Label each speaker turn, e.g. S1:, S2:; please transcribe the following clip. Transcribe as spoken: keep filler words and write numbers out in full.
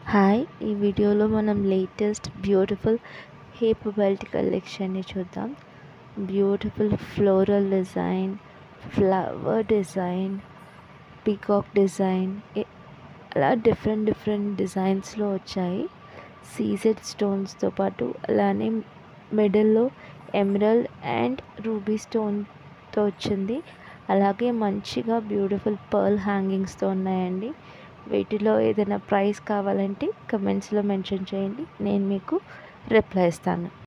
S1: Hi ఈ వీడియోలో మనం లేటెస్ట్ బ్యూటిఫుల్ హిప్ బెల్ట్ కలెక్షన్ని చూద్దాం. Beautiful floral design, flower design, peacock design, అలా డిఫరెంట్ డిఫరెంట్ డిజైన్స్లో వచ్చాయి. సీజెడ్ స్టోన్స్తో పాటు అలానే మిడిల్లో ఎమరల్డ్ అండ్ రూబీ స్టోన్తో వచ్చింది. అలాగే మంచిగా బ్యూటిఫుల్ పర్ల్ హ్యాంగింగ్స్తో ఉన్నాయండి. వీటిలో ఏదైనా ప్రైస్ కావాలంటే కమెంట్స్లో మెన్షన్ చేయండి, నేను మీకు రిప్లై ఇస్తాను.